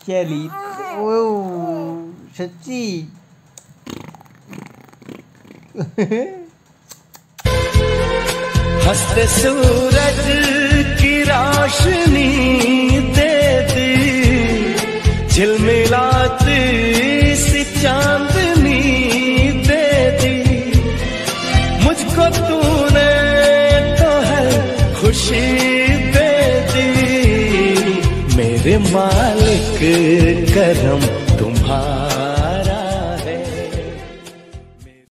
चली ओ सच्ची। हंसते सूरज की रोशनी दे दी, झिलमिलाती सी चांदनी दे दी, मुझको तूने तो है खुशी दे दी। मेरे मालिक करम तुम्हारा